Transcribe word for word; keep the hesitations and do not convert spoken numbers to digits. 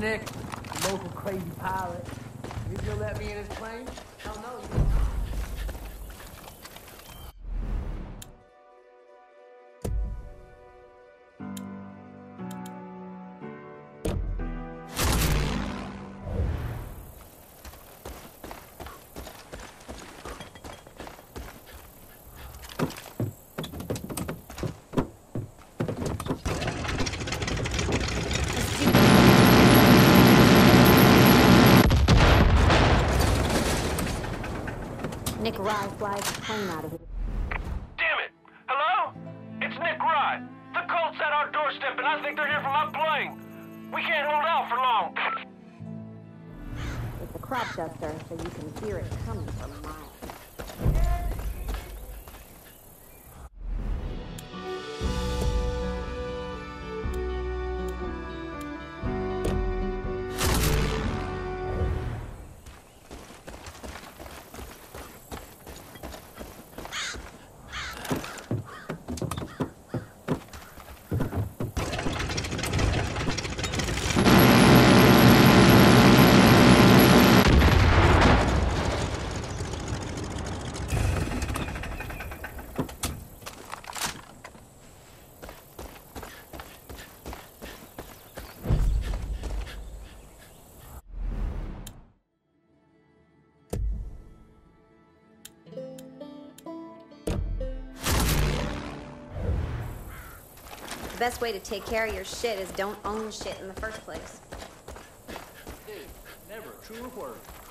Nick, the local crazy pilot. You gonna let me in his plane? Hell no, you don't. Nick Rye flies the plane out of here. Damn it! Hello? It's Nick Rye. The cult's at our doorstep, and I think they're here for my plane. We can't hold out for long. It's a crop duster, so you can hear it coming from miles. The best way to take care of your shit is don't own shit in the first place. Dude, never a truer word.